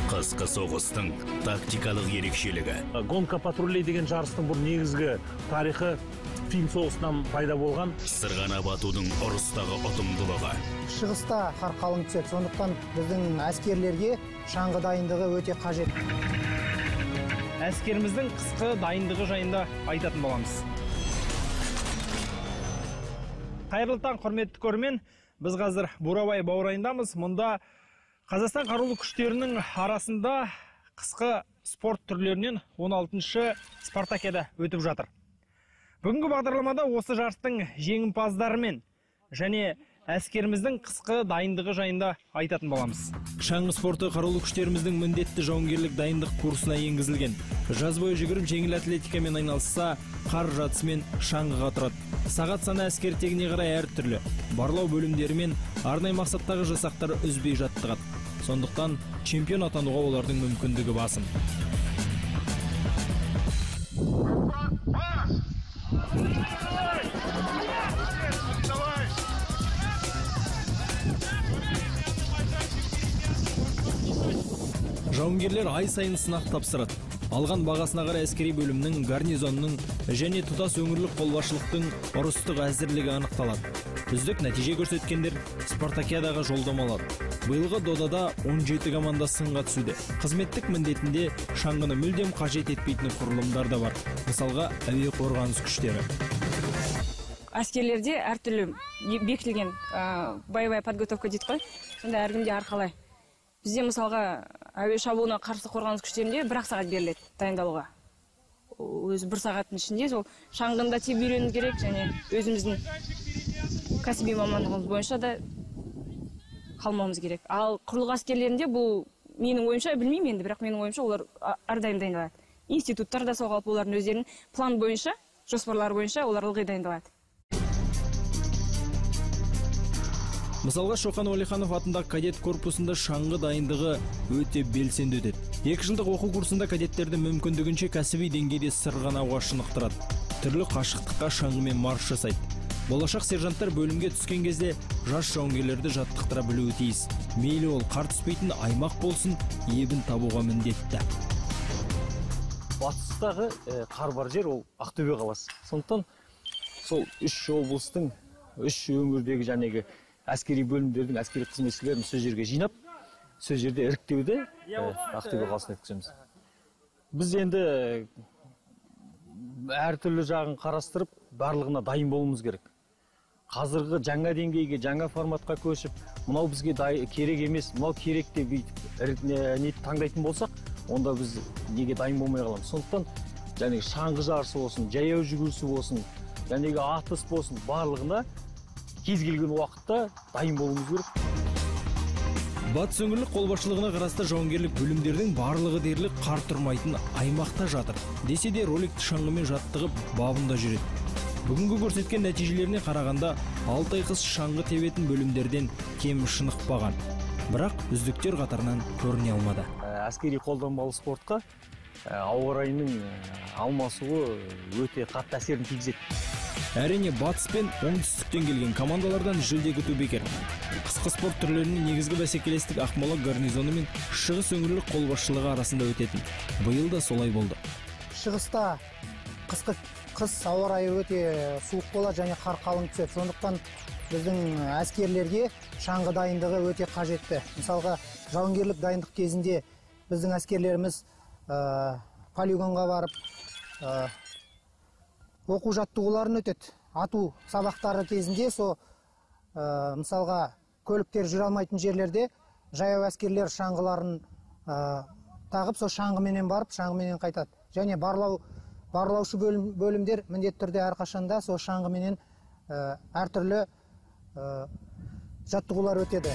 Қысқы соғыстың тактикалық ерекшелігі. Гонка патрулей деген жарыстың бұл негізгі тарихы Фин соғысынан пайда болған. Сырғанап атудың ұрыстағы ұтымдылығы. Шығыста қар қалың түседі, сондықтан біздің әскерлерге шаңғы дайындығы өте қажет. Әскеріміздің қысқы дайындығы жайында айтатын боламыз. Қайырлы таң, құрметті көрермен. Біз қазір Бурабай баурайындамыз. Мұнда Қазақстан қарулы күштерінің арасында қысқы спорт түрлерінен 16-шы спартакиада өтіп жатыр. Бүгінгі бағдарламада осы жарыстың жеңімпаздарымен және әскеріміздің қысқы дайындығы жайында айтатын боламыз. Шаңғы спорты қарулы күштеріміздің міндетті жауынгерлік дайындық курсына енгізілген. Жаз бойы жүгіріп жеңіл атлетикамен айналысса, қар жатысымен шаңғыға тұрады. Сағат саны әскер тегіне қарай әртүрлі. Барлау бөлімдері мен арнайы мақсаттағы жасақтар үзбей жаттығады. Сондықтан чемпион атануға олардың мүмкіндігі басым. Жауынгерлер ай сайын сынақ тапсырады. Алған бағасына қарай әскери бөлімнің, гарнизонның және тұтас өңірлік қолбасшылықтың ұрыстық әзірлігі анықталады. Үздік нәтиже көрсеткендер спартакиадаға жолдама алады. Биылғы додада 17 команда сынға түсуде. Қызметтік міндетінде шаңғыны мүлдем қажет етпейтін құрылымдар да бар. Мысалға, әуе қорғаныс күштері. Әскерлерде әртүрлі бекітілген боевая подготовка дейді ғой. Сонда әркімде әрқалай. Бізде мысалға әуе шабуылына қарсы қорғаныс күштерінде 1 сағат беріледі дайындалуға. Өзі 1 сағаттың ішінде сол шаңғында теп үйрену керек, және өзіміздің кәсіби мамандығымыз бойынша да қалмауымыз керек. Ал құрлық әскерлерінде бұл менің ойымша, білмеймін енді, бірақ менің ойымша олар әрдайым дайындалады. Институттар да соғалып, олардың өздерінің план бойынша, жоспарлар бойынша олар ылғи дайындалады. Мысалға, Шоқан Уәлиханов атындағы кадет корпусында шаңғы дайындығы өте белсенді өтеді. 2 жылдық оқу курсында кадеттерді мүмкіндігінше кәсіби деңгейде сырғанауға шынықтырады. Түрлі қашықтыққа шаңғымен марш жасайды. Болашақ сержанттар бөлімге түскен кезде жас жауынгерлерді жаттықтыра білуі тиіс. Мейлі ол қар түспейтін аймақ болсын, ебін табуға міндетті. Батыстағы қар бар жер ол Ақтөбе қаласы. Сондықтан сол 3 облыстың 3 өңірдегі жәнегі әскери бөлімдердің әскери қызметшілерін сөз жерге жинап, сөз жерде іріктеуді Ақтөбе қаласына өткіземіз. Біз енді әртүрлі жағын қарастырып, барлығына дайын болуымыз керек. Қазіргі жаңа деңгейге, жаңа форматқа көшіп, мынау бізге керек емес, мынау керек деп таңдайтын болсақ, онда біз неге дайын болмай қаламыз. Сондықтан жәнегі шаңғы жарысы болсын, жаяу жүгірісі болсын, жәнегі атыс болсын, барлығына кез келген уақытта дайын болуымыз керек. Батыс өңірлік қолбасшылығына қарасты жауынгерлік бөлімдердің барлығы дерлік қар тұрмайтын аймақта жатыр. Десе де роликті шаңғымен жаттығып бабында жүреді. Бүгінгі көрсеткен нәтижелеріне қарағанда 6 ай қыс шаңғы тебетін бөлімдерден кем шынықпаған. Бірақ үздіктер қатарынан көріне алмады. Әскери қолданбалы спортқа ауа райының алмасуы өте қатты әсерін тигізеді. Әрине, батыс пен оңтүстіктен келген командалардан жүлде күту бекер. Қысқы спорт түрлерінің негізгі бәсекелестік Ақмола гарнизоны мен Шығыс өңірлік қолбасшылығы арасында өтетін. Биыл да солай болды. Шығыста қыс ауа райы өте суық болады және қар қалың түседі. Сондықтан біздің әскерлерге шаңғы дайындығы өте қажетті. Мысалға, жауынгерлік дайындық кезінде біздің әскерлеріміз полигонға барып оқу жаттығуларын өтеді. Ату сабақтары кезінде мысалға көліктер жүре алмайтын жерлерде жаяу әскерлер шаңғыларын тағып, шаңғыменен барып, шаңғыменен қайтады. Және барлаушы бөлімдер міндетті түрде әрқашанда шаңғыменен әртүрлі жаттығулар өтеді.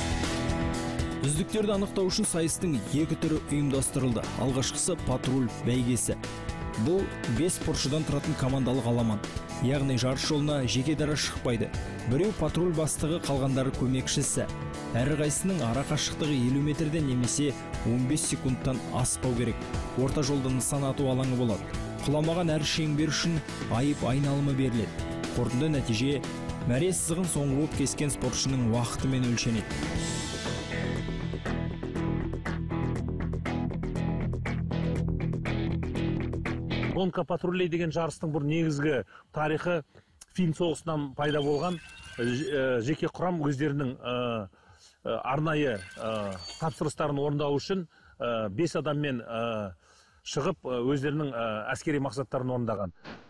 Үздіктерді анықтау үшін сайыстың 2 түрі ұйымдастырылды. Алғашқысы патруль бәйгесі. Бұл 5 спортшыдан тұратын командалық аламан. Яғни жарыс жолына жеке дара шықпайды. Біреу патруль бастығы, қалғандары көмекшісі. Әрқайсының ара қашықтығы 50 метрден немесе 15 секундтан аспау керек. Орта жолда нысан ату алаңы болады. Құламаған әр шеңбер үшін айып айналымы беріледі. Қорытынды нәтиже мәре сызығын соңғы болып кескен спортшының уақытымен өлшенеді. гонка патрулей деген жарыстың бір негізгі тарихы фин соғысынан пайда болған. Жеке құрам өздерінің арнайы тапсырыстарын орындау үшін 5 адаммен шығып өздерінің әскери мақсаттарын орындаған.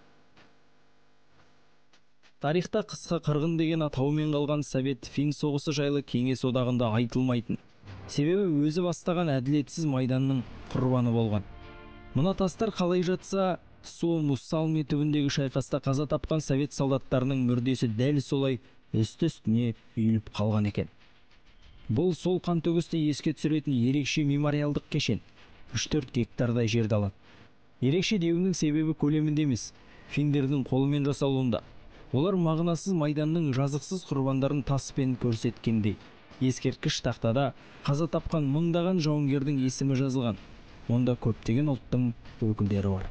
Тарихта қысқа қырғын деген атауымен қалған Совет-фин соғысы жайлы Кеңес одағында айтылмайтын. Себебі өзі бастаған әділетсіз майданның құрбаны болған. Мына тастар қалай жатса, Суоми түбіндегі шайқаста қаза тапқан совет солдаттарының мүрдесі дәл солай үсті-үстіне үйіліп қалған екен. Бұл сол қантөгісті еске түсіретін ерекше мемориалдық кешен. 3-4 гектардай жерді алады. Ерекше деуінің себебі көлемінде емес, финдердің қолымен жасалуында. Олар мағынасыз майданның жазықсыз құрбандарын таспен көрсеткендей. Ескерткіш тақтада қаза тапқан мыңдаған жауынгердің есімі жазылған. Онда көптеген ұлттың өкілдері бар.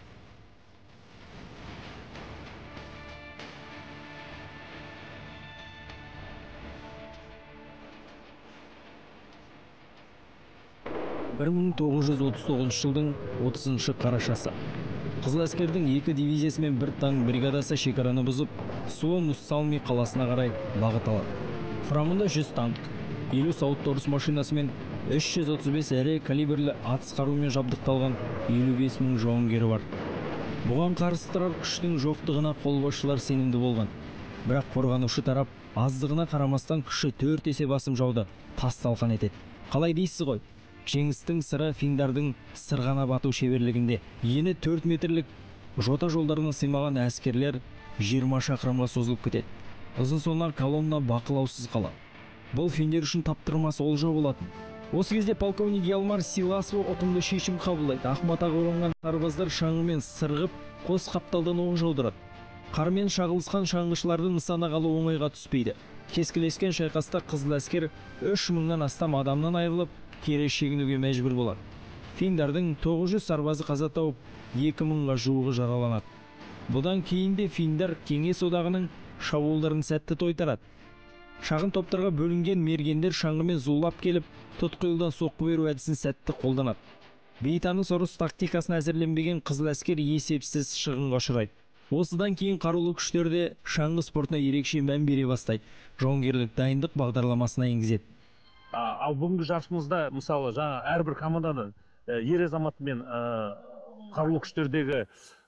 жылдың 30 қарашасы. Қызыл әскердің 2 дивизиясы мен 1 танк бригадасы шекараны бұзып, Суоми қаласына қарай бағыт алады. Құрамында 100 танк, 50 сауыт ұрыс машинасы мен 335 әрі калибрлі атыс қарумен жабдықталған 55 мың жауынгері бар. Бұған қарсы тұрар күштің жоқтығына қолбасшылар сенімді болған. Бірақ қорғанушы тарап аздығына қарамастан күші 4 есе басым жауды тас-талқан етеді. Қалай дейсіз ғой? Жеңістің сыры финдардың сырғана бату шеберлігінде. Ені 4 метрлік жота жолдарына сыймаған әскерлер 20 шақырымға созылып кетеді. Ұзын сонар колонна бақылаусыз қалады. Бұл финдер үшін таптырмас олжа болатын. Осы кезде полковник Ялмар Силасов ұтымды шешім қабылдайды. Ақматаға оранған сарбаздар шаңғымен сырғып, қос қапталдан оқ жаудырады. Қармен шағылысқан шаңғышылардың нысана қалу оңайға түспейді. Кескілескен шайқаста қызыл әскер 3000-нан астам адамнан айырылып, кері шегінуге мәжбүр болады. Финдардың 900 сарбазы қаза тауып, 2000-ға жуығы жараланады. Бұдан кейінде финдар Кеңес одағының шабуылдарын сәтті тойтарады. Шағын топтарға бөлінген мергендер шаңғымен зулап келіп, тұтқиылдан соққы беру әдісін сәтті қолданады. Бейтаныс ұрыс тактикасын әзірленбеген қызыл әскер есепсіз шығынға ұшырайды. Осыдан кейін қарулы күштерде шаңғы спортына ерекше мән бере бастайды. Жауынгерлік дайындық бағдарламасына енгізеді. Ал бүгінгі жарысымызда мысалы жаңа әрбір команданың ер азаматы мен қарулы күштердегі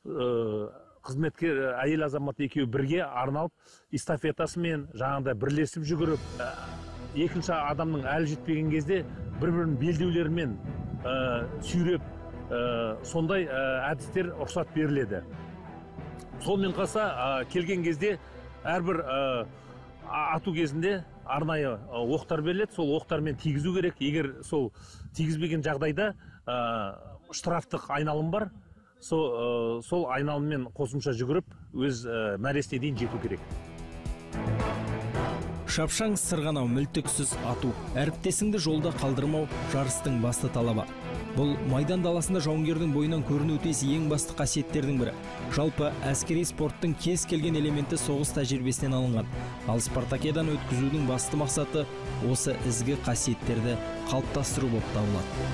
қызметкер әйел азамат екеуі бірге арналып эстафетасымен жаңағыдай бірлесіп жүгіріп, екінші адамның әлі жетпеген кезде бір-бірінің белдеулерімен сүйреп, сондай әдістер рұқсат беріледі. Сонымен қоса келген кезде әрбір ату кезінде арнайы оқтар беріледі, сол оқтармен тигізу керек. Егер сол тигізбеген жағдайда штрафтық айналым бар. Сол айналыммен қосымша жүгіріп, өз мәресіне дейін жету керек. Шапшаң сырғанау, мүлтіксіз ату, әріптесіңді жолда қалдырмау жарыстың басты талабы. Бұл майдан даласында жауынгердің бойынан көріну тиіс ең басты қасиеттердің бірі. Жалпы әскери спорттың кез келген элементі соғыс тәжірибесінен алынған. Ал спартакиадан өткізудің басты мақсаты осы ізгі қасиеттерді қалыптастыру болып табылады.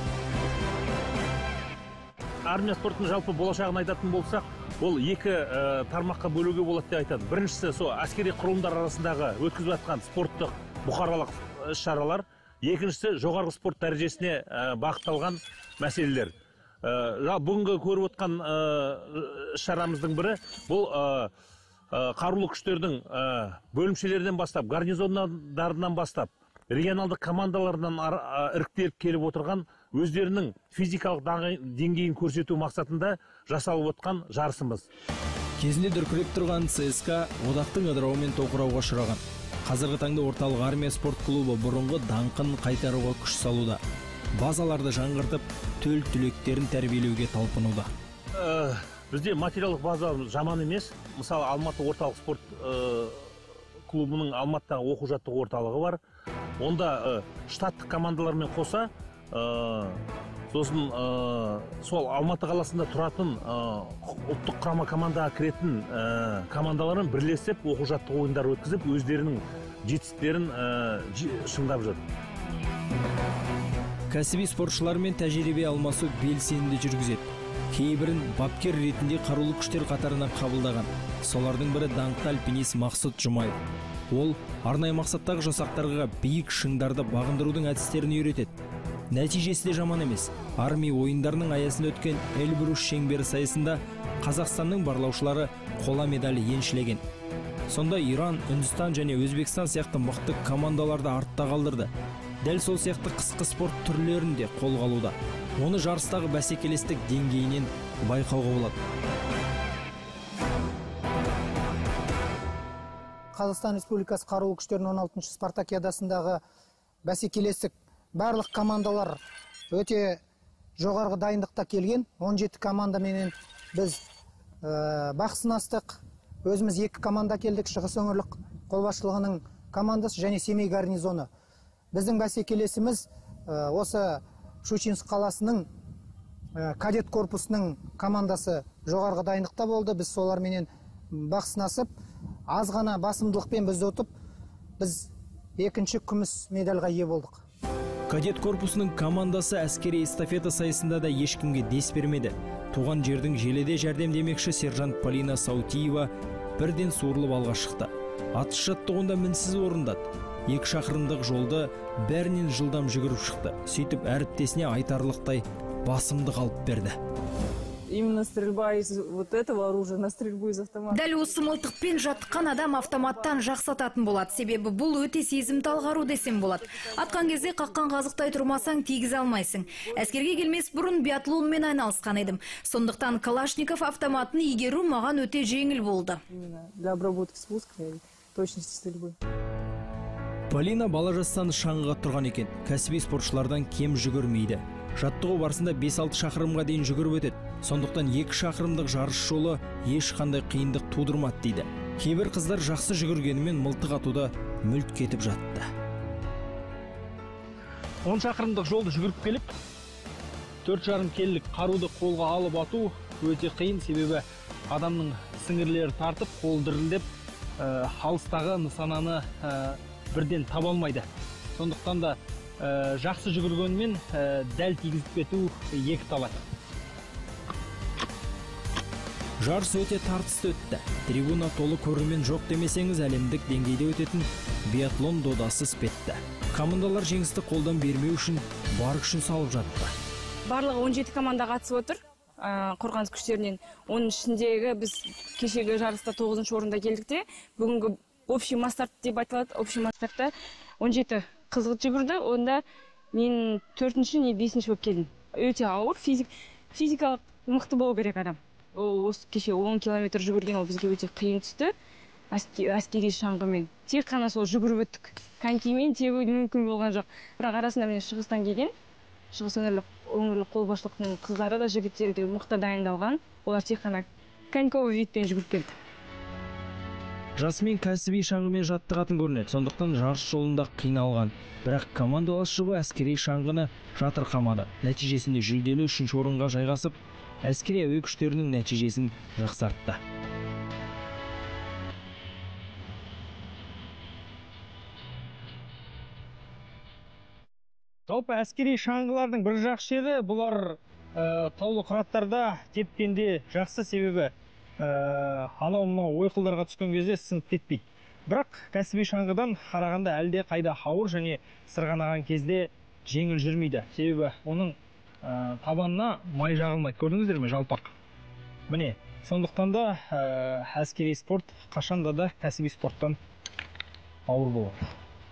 Армия спортының жалпы болашағын айтатын болсақ, ол екі тармаққа бөлуге болады деп айтады. Біріншісі, сол әскери құрылымдар арасындағы өткізіп жатқан спорттық бұқаралық іс-шаралар. Екіншісі, жоғарғы спорт дәрежесіне бағытталған мәселелер. Бүгінгі көріп отқан іс-шарамыздың бірі, бұл қарулы күштердің бөлімшелерден бастап, гарнизондарынан бастап, регионалдық командаларынан іріктеліп келіп отырған өздерінің физикалық деңгейін көрсету мақсатында жасалып отқан жарысымыз. Кезінде дүркіреп тұрған ЦСКА одақтың ыдырауымен тоқырауға ұшыраған. Қазіргі таңда орталық армия спорт клубы бұрынғы даңқын қайтаруға күш салуда. Базаларды жаңғыртып, төл түлектерін тәрбиелеуге талпынуда. Бізде материалдық база жаман емес. Мысалы, Алматы орталық спорт клубының Алматыдағы оқу-жаттығу орталығы бар. Онда штаттық командалармен қоса, сосын сол Алматы қаласында тұратын ұлттық құрама командаға кіретін командаларын бірлесіп оқу-жаттығу ойындары өткізіп, өздерінің жетістіктерін шыңдап жүр. Кәсіби спортшылармен тәжірибе алмасу белсенді жүргізеді. кейбірін бапкер ретінде қарулы күштер қатарына қабылдаған. Солардың бірі даңқты альпинист Мақсұт Жұмаев. Ол арнайы мақсаттағы жасақтарға биік шыңдарды бағындырудың әдістерін үйретеді. Нәтижесі де жаман емес. Армия ойындарының аясында өткен Эльбрус шеңбері сайысында Қазақстанның барлаушылары қола медаль еншілеген. Сонда Иран, Үндістан және Өзбекстан сияқты мықты командаларды артта қалдырды. Дәл сол сияқты қысқы спорт түрлерін де қолға алуда. Оны жарыстағы бәсекелестік деңгейінен байқауға болады. Қазақстан Республикасы қарулы күштерінің 16-шы спартакиадасындағы бәсекелестік барлық командалар өте жоғарғы дайындықта келген. 17 командаменен біз бақ сынастық. Өзіміз 2 команда келдік, Шығыс өңірлік қолбасшылығының командасы және Семей гарнизоны. Біздің бәсекелесіміз осы Щучинск қаласының кадет корпусының командасы жоғарғы дайындықта болды. Біз соларменен бақ сынасып, аз ғана басымдылықпен бізді ұтып, біз 2-ші күміс медальға ие болдық. Кадет корпусының командасы әскери эстафета сайысында да ешкімге дес бермеді. Туған жердің желеде жәрдем демекші сержант Полина Саутиева бірден суырылып алға шықты. Атыс жаттығуында мінсіз орындады. 2 шақырымдық жолды бәрінен жылдам жүгіріп шықты. Сөйтіп әріптесіне айтарлықтай басымдық алып берді. Именно стрельба из вот этого оружия на стрельбу из автомата. Дәл осы мылтықпен жаттыққан адам автоматтан жақсататын болады. Себебі бұл өте сезімтал қару десем болады. Атқан кезде қаққан қазықтай тұрмасаң тигізе алмайсың. Әскерге келмес бұрын биатлонмен айналысқан едім. Сондықтан Калашников автоматын игеру маған өте жеңіл болды. Для обработки спуска и точности стрельбы. Полина бала жастан шаңға тұрған екен. Кәсіби спортшылардан кем жүгірмейді. Жаттығу барысында 5-6 шақырымға дейін жүгіріп өтеді. Сондықтан 2 шақырымдық жарыс жолы ешқандай қиындық тудырмады дейді. Кейбір қыздар жақсы жүгіргенімен мылтық атуда мүлт кетіп жатты. 10 шақырымдық жолды жүгіріп келіп, 4,5 келілік қаруды қолға алып ату өте қиын, себебі адамның сіңірлері тартып, қол дірілдеп, алыстағы нысананы бірден таба алмайды. Сондықтан да жақсы жүгіргенмен дәл тигізіп кету 2 талай. Жарыс өте тартысты өтті. Трибуна толы көрермен жоқ демесеңіз, әлемдік деңгейде өтетін биатлон додасы іспетті. Командалар жеңісті қолдан бермеу үшін бар күшін салып жатты. Барлығы 17 команда қатысып отыр, қорғаныс күштерінен. Оның ішіндегі біз кешегі жарыста 9-шы орында келдік те, бүгінгі общий мастарт деп айтылады. Общий мастартта 17 қызғы жүгірді, онда мен 4-ші не 5-ші болып келдім. Өте ауыр, физикалық мықты болу керек адам. Осы кеше 10 километр жүгірген, ол бізге өте қиын түсті. Әскери шаңғымен. Тек қана сол жүгіріп өттік. Конькимен тебу мүмкін болған жоқ. Бірақ арасында мен Шығыстан келген, Шығыс өңірлік қолбасшылықтың қыздары да жігіттері де мықты дайындалған. Олар тек қана коньковый видпен жүгіріп келді. Жасымен кәсіби шаңғымен жаттығатын көрінеді. Сондықтан жарыс жолында қиналған. Бірақ командалас шығу әскери шаңғыны жатырқамады. Нәтижесінде жүлделі 3-ші орынға жайғасып, әскери әуе күштерінің нәтижесін жақсартты. Жалпы әскери шаңғылардың бір жақсы жері, бұлар таулы қыраттарда тепкенде жақсы, себебі анау ойқылдарға түскен кезде сынып кетпейді. Бірақ кәсіби шаңғыдан қарағанда әлде қайда ауыр және сырғанаған кезде жеңіл жүрмейді. Себебі оның табанына май жағылмайды. Көрдіңіздер ме, жалпақ? Міне, сондықтан да әскери спорт қашанда да кәсіби спорттан ауыр болады.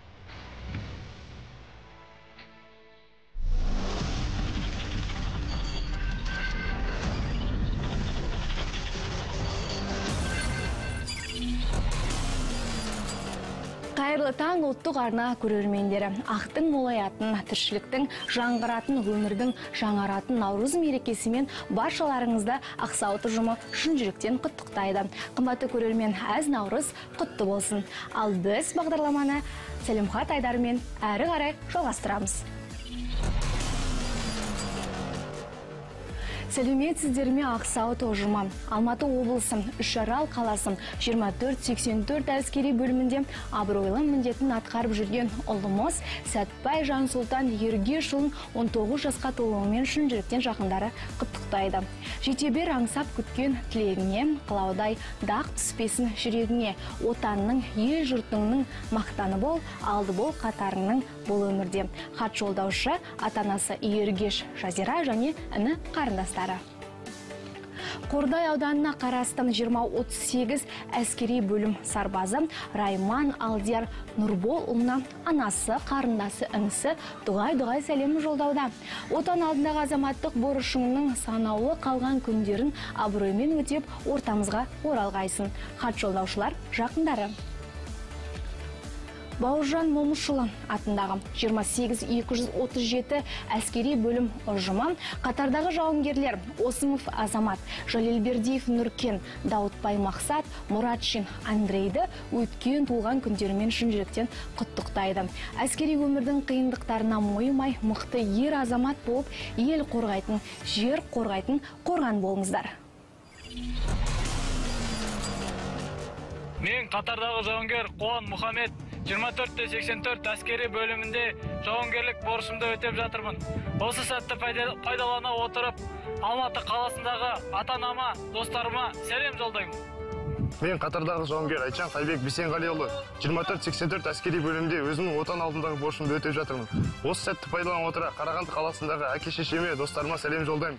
Қайырлы таң ұлттық арна көрермендері. Ақтың молаятын, тіршіліктің жаңғыратын, өмірдің жаңаратын Наурыз мерекесімен баршаларыңызды Ақсауыт ұжымы шын жүректен құттықтайды. Қымбатты көрермен, әз Наурыз құтты болсын. Ал біз бағдарламаны Сәлімхат Айдарымен әрі қарай жалғастырамыз. Сәлеметсіздер ме, Ақсауыт ұжымы. Алматы облысы Үшарал қаласын 24-84 әскери бөлімінде абыройлы міндетін атқарып жүрген ұлымыз Сәтбай Жансұлтан Ергешұлын 19 жасқа толуымен шын жүректен жақындары құттықтайды. Жетебер аңсап күткен тілегіне, қылаудай дақ түспесін жүрегіне, отанның, ел жұртыңның мақтаны бол, алды бол қатарыңның бұл өмірде. Хат жолдаушы ата-анасы Ергеш Жазира және іні қарындастары. Қордай ауданына қарастым 20-38 әскери бөлім сарбазы Райман Алдияр Нұрбол ұлына анасы, қарындасы, інісі дұғай сәлемі жолдауда. Отан алдындағы азаматтық борышыңның санаулы қалған күндерін абыроймен өтеп ортамызға оралғайсын. Хат жолдаушылар жақындары. Бауыржан Момышұлы атындағы 28-237 әскери бөлім ұжымы қатардағы жауынгерлер Осымов Азамат, Жалелбердиев Нұркен, Даутбай Мақсат, Мұратшин Андрейді өткен туылған күндерімен шын жүректен құттықтайды. Әскери өмірдің қиындықтарына мойымай, мықты ер азамат болып, ел қорғайтын, жер қорғайтын қорған болыңыздар. Мен қатардағы жауынгер Қуан Мұхамед 24-84 әскери бөлімінде жауынгерлік борышымды өтеп жатырмын. Осы сәтті пайдалана отырып, Алматы қаласындағы ата-анама, достарыма сәлем жолдаймын. Мен қатардағы жауынгер Айтжан Қайбек Бейсенғалиұлы 24-84 әскери бөлімде өзімнің отан алдындағы борышымды өтеп жатырмын. Осы сәтті пайдалана отыра Қарағанды қаласындағы әке-шешеме, достарыма сәлем жолдаймын.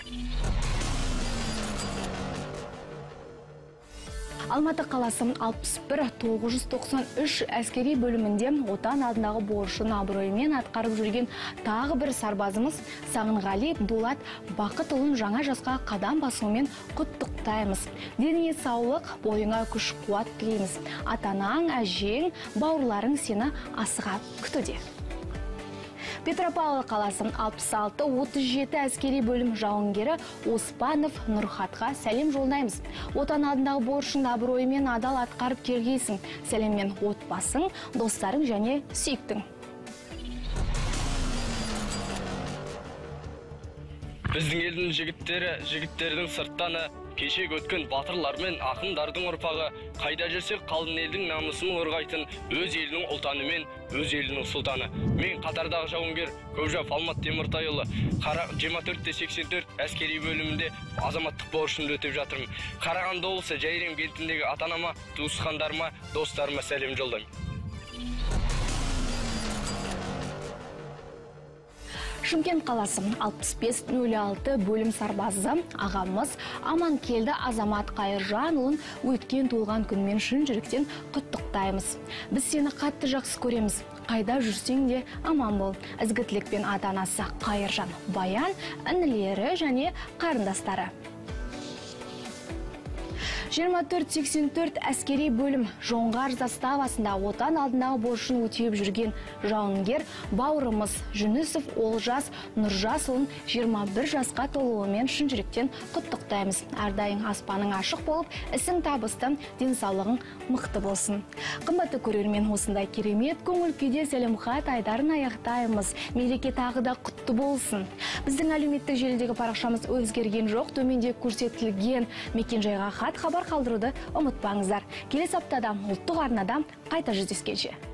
Алматы қаласы 61-993 әскери бөлімінде отан алдындағы борышын абыроймен атқарып жүрген тағы бір сарбазымыз Сағынғали Дулат Бақытұлын жаңа жасқа қадам басуымен құттықтаймыз. Деніңе саулық, бойыңа күш қуат тілейміз. Атанаң, әжең, бауырларың сені асыға күтуде. Петропавл қаласы 66-37 әскери бөлім жауынгері Оспанов Нұрхатқа сәлем жолдаймыз. Отан алдындағы борышын абыроймен адал атқарып келгейсің. Сәлеммен отбасың, достарың және сүйіктің. Біздің елдің жігіттердің сырттаны, кеше өткен батырлар мен ақындардың ұрпағы, қайда жүрсек қалың елдің намысын қорғайтын өз елінің ұлтаны мен өз елінің сұлтаны. Мен қатардағы жауынгер Көкжан Алмат Теміртайұлы 24-84 әскери бөлімінде азаматтық борышымды өтеп жатырмын. Қарағанды облысы Жайрем кентіндегі ата-анама, туысқандарыма, достарыма сәлем жолдаймын. Шымкент қаласы 65-06 бөлім сарбазы ағамыз Аманкелді Азамат Қайыржанұлын өткен туылған күнмен шын жүректен құттықтаймыз. Біз сені қатты жақсы көреміз. Қайда жүрсең де аман бол. Ізгі тілекпен ата-анасы Қайыржан Баян, інілері және қарындастары. 24-84 әскери бөлім жоңғар заставасында отан алдындағы борышын өтеп жүрген жауынгер бауырымыз Жүнісов Олжас Нұржасұлын 21 жасқа толуымен шын жүректен құттықтаймыз. Әрдайым аспаның ашық болып, ісің табысты, денсаулығың мықты болсын. Қымбатты көрермен, осындай керемет көңіл күйде сәлемхат айдарын аяқтаймыз. Мереке тағы да құтты болсын. Біздің әлеуметтік желідегі парақшамыз өзгерген жоқ, төменде көрсетілген мекен-жайға хат хабар қалдыруды ұмытпаңыздар. Келесі аптада ұлттық арнада қайта жүздескенше.